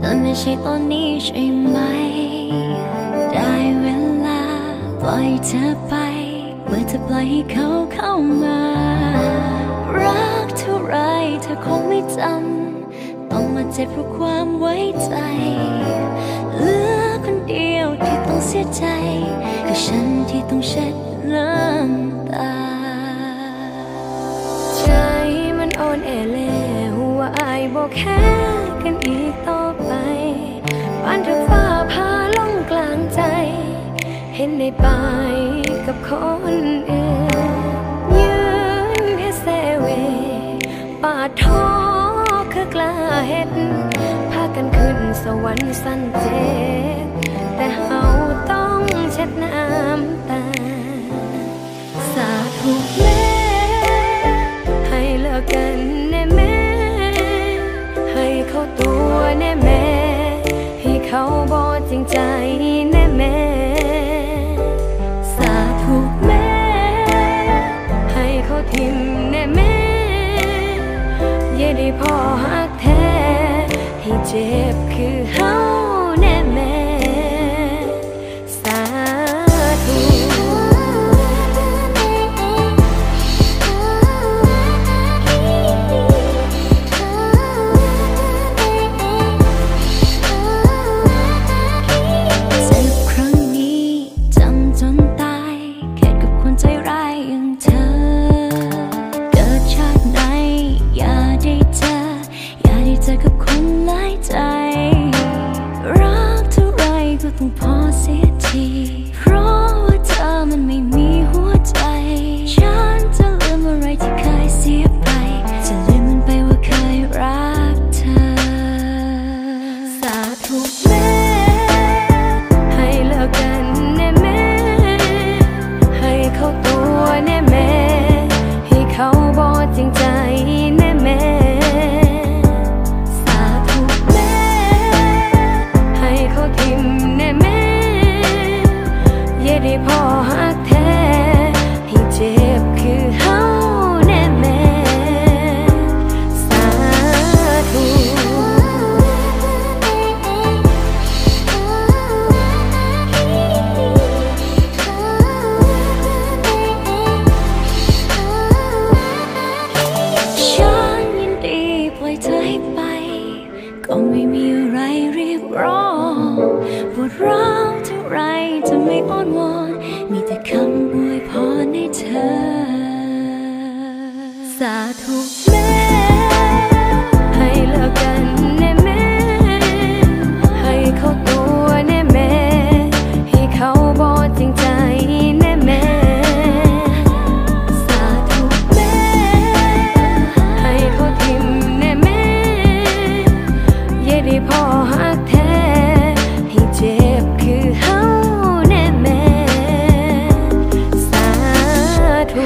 นั้นไม่ใช่ตอนนี้ใช่ไหมได้เวลาปล่อยเธอไปเมื่อเธอปล่อยให้เขาเข้ามารักเท่าไรเธอคงไม่จำต้องมาเจ็บเพราะความไว้ใจเหลือคนเดียวที่ต้องเสียใจคือฉันที่ต้องเช็ดน้ำตาใจมันอ่อนแอแล้วว่าอายบอกแค่กันอีกต่อไปปานถึงฟ้าผ่าล่องกลางใจเห็นในไปกับคนอื่นยืนให้เซเวปาดท้อคือกล้าเฮ็ดพากันขึ้นสวรรค์สั้นเจ็บแต่เฮาต้องเช็ดน้ำตาสาธุแม่ให้เลิกกันแน่แม่ให้เขาตัวแน่แม่ให้เขาบ่จริงใจแน่แม่สาธุแม่ให้เขาทิมแน่แม่อย่าได้พอหักแท้ให้เจ็บคือเฮาแน่แม่สาธุกับคนหลายใจรักเท่าไรก็ต้องพอเสียทีเพราะว่าเธอมันไม่มีหัวใจฉันจะลืมอะไรที่เคยเสียไปจะลืมมันไปว่าเคยรักเธอสาธุแม่ให้เลิกกันแน่แม่ให้เขาตัวแน่แม่ให้เขาบอกจริงใจแน่แม่ได้พอหักแท้ให้เจ็บคือเฮาแน่แม่สาธุฉันยินดีปล่อยเธอให้ไปก็ไม่มีอะไรเรียกร้องปวดร้าวเท่าไรจะไม่อ้อนวอนมีแต่คำอวยพรให้เธอสาธุแม่ให้เลิกกันแน่แม่ให้เขาตัวแน่แม่ให้เขาบอกจริงใจแน่แม่สาธุแม่ให้เขาทิมแน่แม่อย่าได้พอหักแท้ให้เจ็บคือเฮาแน่แม่สาธุ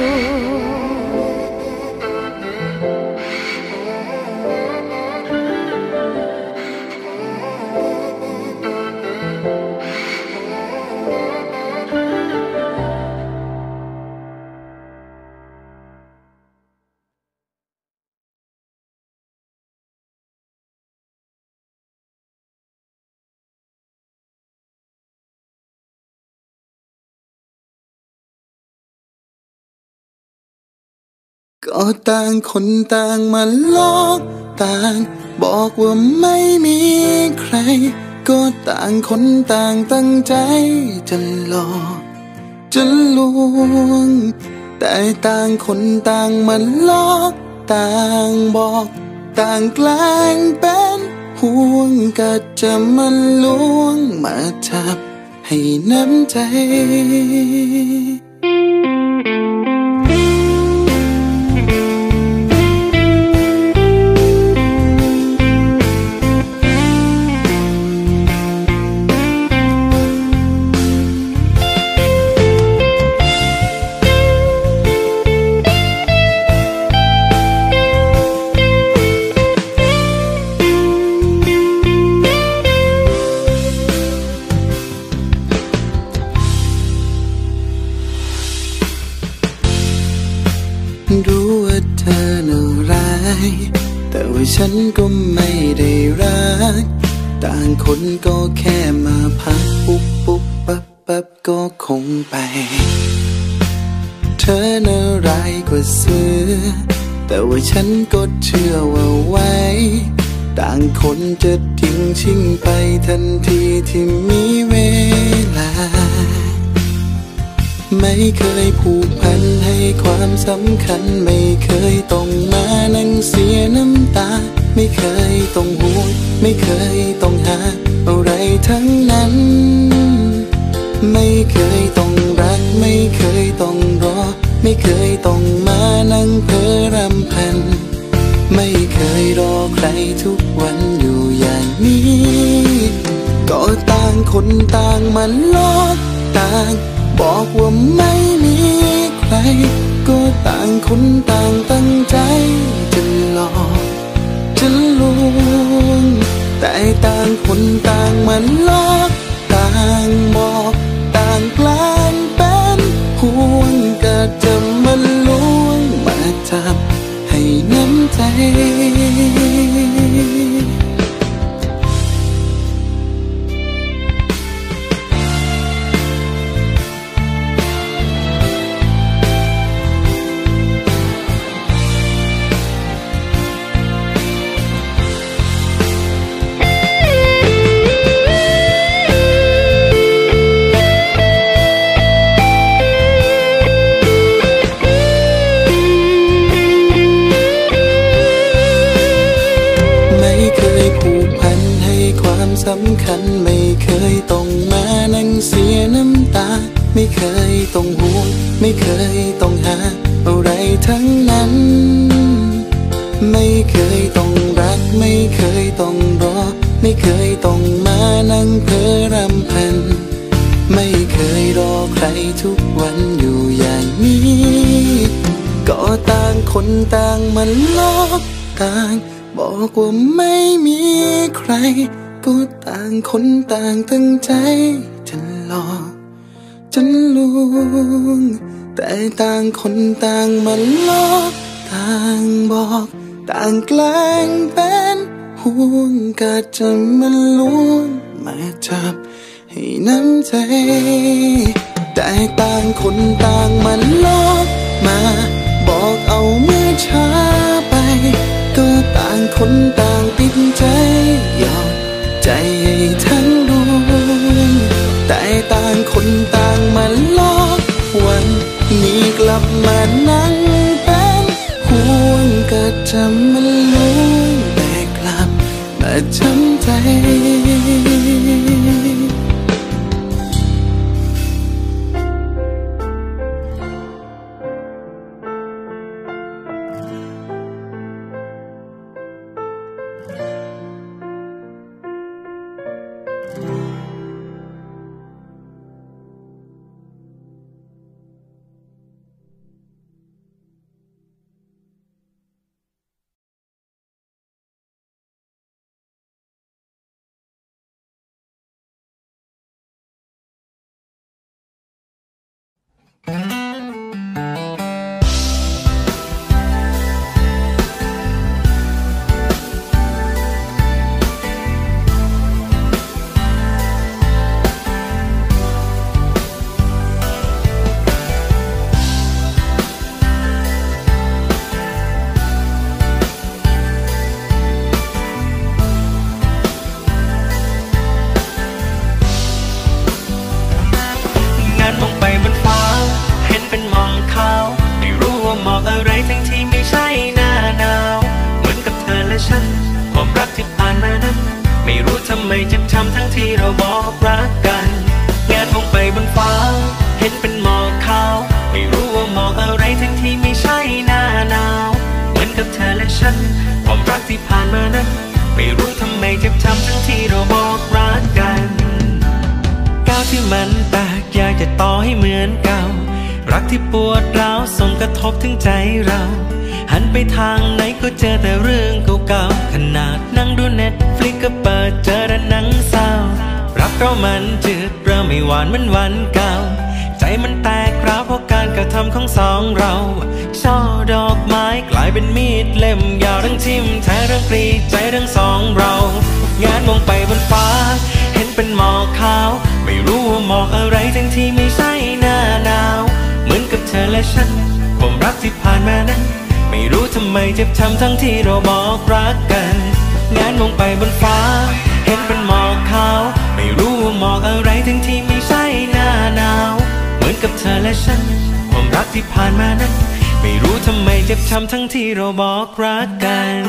ก็ต่างคนต่างมาหลอกต่างบอกว่าไม่มีใครก็ต่างคนต่างตั้งใจจะหลอกจะลวงแต่ต่างคนต่างมาหลอกต่างบอกต่างแกล้งเป็นห่วงก็จะมาลวงมาจับให้น้ำใจรู้ว่าเธอน่าร้ายแต่ว่าฉันก็ไม่ได้รักต่างคนก็แค่มาพักปุ๊บปุ๊บปั๊บปั๊บก็คงไปเธอน่าร้ายกว่าเสือแต่ว่าฉันก็เชื่อว่าไว้ต่างคนจะทิ้งชิ่งไปทันทีที่มีเวลาไม่เคยผูกพันให้ความสำคัญไม่เคยต้องมานั่งเสียน้ำตาไม่เคยต้องห่วงไม่เคยต้องหาอะไรทั้งนั้นไม่เคยต้องรักไม่เคยต้องรอไม่เคยต้องมานั่งเพ้อรำพันไม่เคยรอใครทุกวันอยู่อย่างนี้ก็ต่างคนต่างมันลอกต่างบอกว่าไม่มีใครก็ต่างคนต่างตั้งใจจะหลอกจะลวงแต่ต่างคนต่างมันลอกต่างบอกต่างกลางเป็นห่วงก็จะมาลวงมาจับให้น้ำใจสำคัญไม่เคยต้องมานั่งเสียน้ำตาไม่เคยต้องห่วงไม่เคยต้องหาอะไรทั้งนั้นไม่เคยต้องรักไม่เคยต้องรอไม่เคยต้องมานั่งเพ้อรำพันไม่เคยรอใครทุกวันอยู่อย่างนี้ก็ต่างคนต่างมันลอกต่างบอกว่าไม่มีใครก็ต่างคนต่างตั้งใจจะหลอกจะลวงแต่ต่างคนต่างมาลอกต่างบอกต่างแกล้งเป็นห่วงก็จะมาลวงมาจับให้น้ำใจแต่ต่างคนต่างมาลอกมาบอกเอาเมื่อช้าไปก็ต่างคนต่างติดใจยอมใจให้ทั้งดวงแต่ต่างคนต่างมาลอกวันนี้กลับมานั่งเป็นห่วงก็จะมาลวงแต่กลับมาช้ำใจที่ปวดร้าวส่งกระทบถึงใจเราหันไปทางไหนก็เจอแต่เรื่องเก่าๆขนาดนั่งดูเน็ตฟลิกก็เปิดเจอแต่หนังเศร้ารักเรามันจืดเริ่มไม่หวานเหมือนวันเก่าใจมันแตกร้าวเพราะการกระทำของสองเราช่อดอกไม้กลายเป็นมีดเล่มยาวทั้งทิ่มแทงทั้งกรีดใจทั้งสองเรางานมองไปบนฟ้าธอและฉันความรักที่ผ่านมานั้นไม่รู้ทำไมเจ็บช้ำทั้งที่เราบอกรักกันงานมองไปบนฟ้าเห็นเป็นหมอกขาวไม่รู้ว่าหมอกอะไรทั้งที่ไม่ใช่หน้าหนาวเหมือนกับเธอและฉันความรักที่ผ่านมานั้นไม่รู้ทำไมเจ็บช้ำทั้งที่เราบอกรักกัน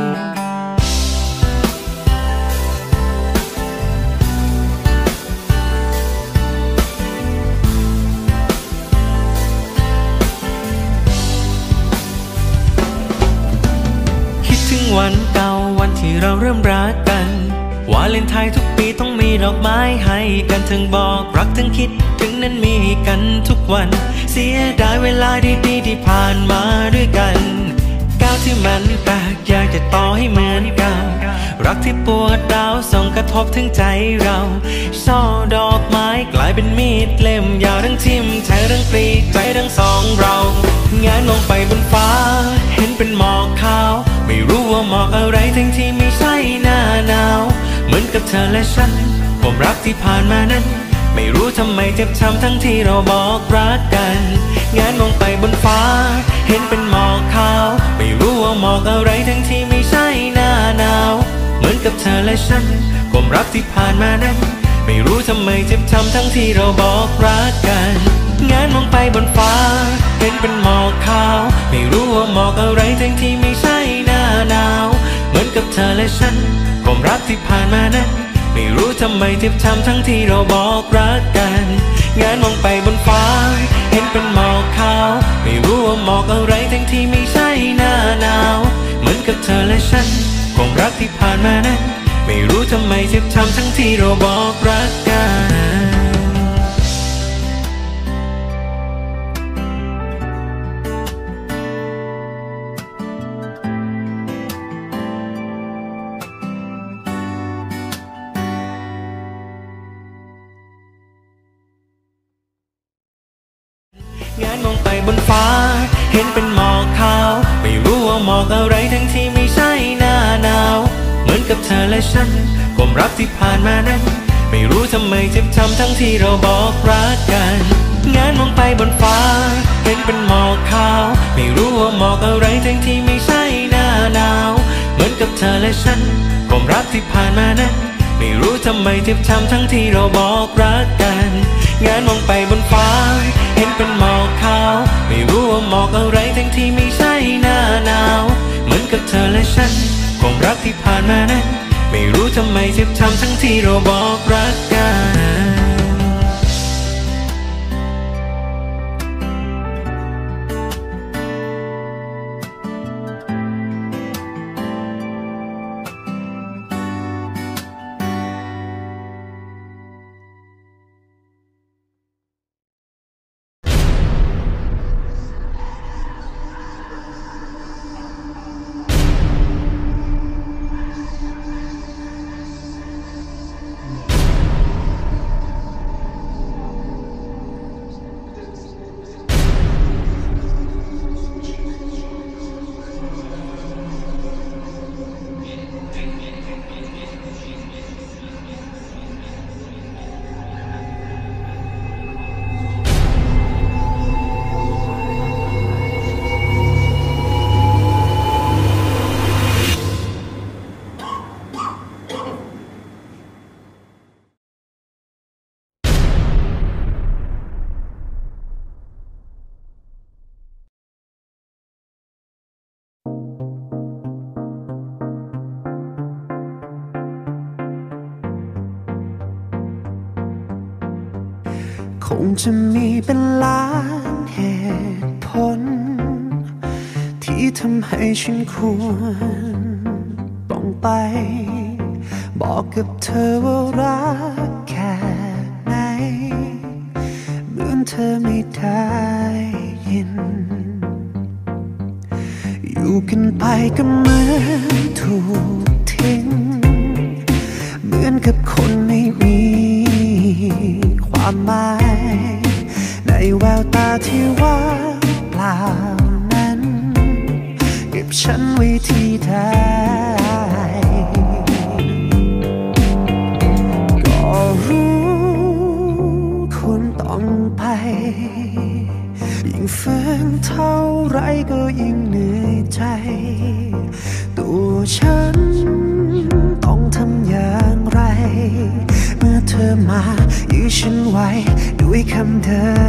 วันเก่าวันที่เราเริ่มรักกันวาเลนไทน์ทุกปีต้องมีดอกไม้ให้กันทั้งบอกรักทั้งคิดถึงนั้นมีกันทุกวันเสียดายเวลาดีๆที่ผ่านมาด้วยกันก้าวที่มันแปลกอยากจะต่อให้เหมือนเก่ารักที่ปวดร้าวส่งกระทบถึงใจเราช่อดอกไม้กลายเป็นมีดเล่มยาวทั้งทิ่มแทงทั้งปลีใจทั้งสองเรางานมองไปบนฟ้าเห็นเป็นหมอกขาวไม่รู้ว่าหมอกอะไรทั้งที่ไม่ใช่หน้าหนาวเหมือนกับเธอและฉันความรักที่ผ่านมานั้นไม่รู้ทำไมเจ็บช้ำทั้งที่เราบอกรักกันงานมองไปบนฟ้าเห็นเป็นหมอกขาวไม่รู้ว่าหมอกอะไรทั้งที่ไม่ใช่หน้าหนาวเหมือนกับเธอและฉันความรักที่ผ่านมานั้นไม่รู้ทำไมเจ็บช้ำทั้งที่เราบอกรักกันงานมองไปบนฟ้าเห็นเป็นหมอกขาวไม่รู้ว่าหมอกอะไรทั้งที่ไม่ใช่หน้าหนาวเหมือนกับเธอและฉันความรักที่ผ่านมานั้นไม่รู้ทำไมเจ็บช้ำทั้งที่เราบอกรักกันงานมองไปบนฟ้าเห็นเป็นหมอกขาวไม่รู้ว่าหมอกอะไรทั้งที่ไม่ใช่หน้าหนาวเหมือนกับเธอและฉันความรักที่ผ่านมานั้นไม่รู้ทำไมเจ็บช้ำทั้งที่เราบอกรักกันงานมองไปบนฟ้าเห็นเป็นหมอกขาวไม่รู้ว่าหมอกอะไรทั้งที่ไม่ใช่หน้าหนาวเหมือนกับเธอและฉันความรักที่ผ่านมานั้นไม่รู้ทำไมเจ็บช้ำทั้งที่เราบอกรักกันงานมองไปบนฟ้าเห็นเป็นหมอกขาวไม่รู้ว่าหมอกอะไรทั้งที่ไม่ใช่หน้าหนาวเหมือนกับเธอและฉันความรักที่ผ่านมานั้นไม่รู้ทำไมเจ็บช้ำทั้งที่เราบอกรักกันงานมองไปบนฟ้าเห็นเป็นหมอกขาวไม่รู้ว่าหมอกอะไรทั้งที่ไม่ใช่หน้าหนาวเหมือนกับเธอและฉันความรักที่ผ่านมานั้นไม่รู้ทำไมเจ็บช้ำทั้งที่เราบอกรักกันคงจะมีเป็นล้านเหตุผลที่ทำให้ฉันควรต้องไปบอกกับเธอว่ารักแค่ไหนเหมือนเธอไม่ได้ยินอยู่กันไปก็เหมือนถูกทิ้งเหมือนกับคนไม่มีความหมายในแววตาที่ว่างเปล่านั้นเก็บฉันไว้ที่ใดก็รู้คุณต้องไปยิ่งเมื่อเธอมายื้อฉันไว้ด้วยคำเดิ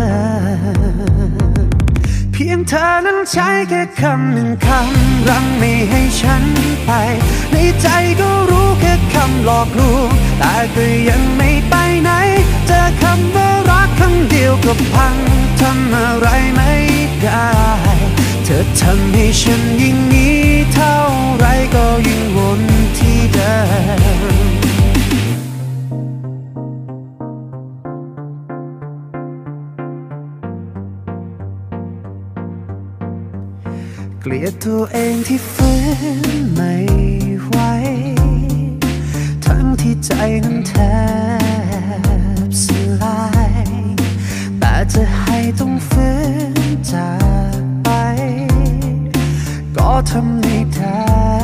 มเพียงเธอนั้นใช้แค่คำหนึ่งคำรั้งไม่ให้ฉันไปในใจก็รู้แค่คำหลอกลวงแต่ก็ยังไม่ไปไหนเจอคำว่ารักคำเดียวก็พังทำอะไรไม่ได้เธอทำให้ฉันยิ่งหนีเท่าไรก็ยิ่งวนที่เดิมเกลียดตัวเองที่ฝืนไม่ไหวทั้งที่ใจนั้นแทบสลายแต่จะให้ต้องฝืนจากไปก็ทำไม่ได้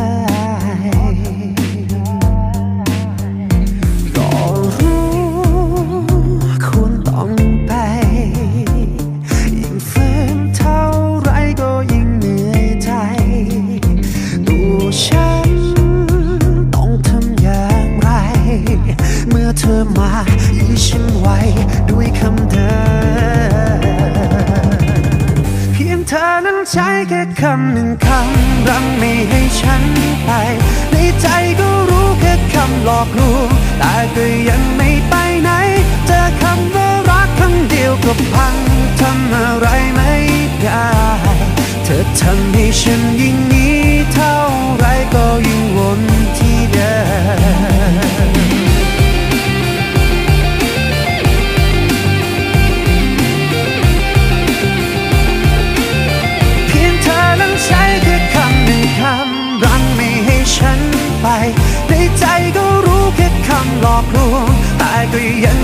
ก็รู้ควรต้องไปยิ่งฝืนเท่าไรก็ยิ่งเหนื่อยใจตัวฉันต้องทำอย่างไรเมื่อเธอมายื้อฉันไว้ด้วยคำเดิมเพียงเธอนั้นใช้แค่คำหนึ่งคำรั้งไม่ให้ฉันไปในใจก็รู้แค่คำหลอกลวงแต่ก็ยังไม่ไปไหนเจอคำว่ารักคำเดียวก็พังทำอะไรไม่ได้เธอทำให้ฉันยิ่งหนีเท่าไรก็ยิ่งวนที่เดิมใช้แค่คำหนึ่งคำรั้งไม่ให้ฉันไปในใจก็รู้แค่คำหลอกลวงแต่ก็ยัง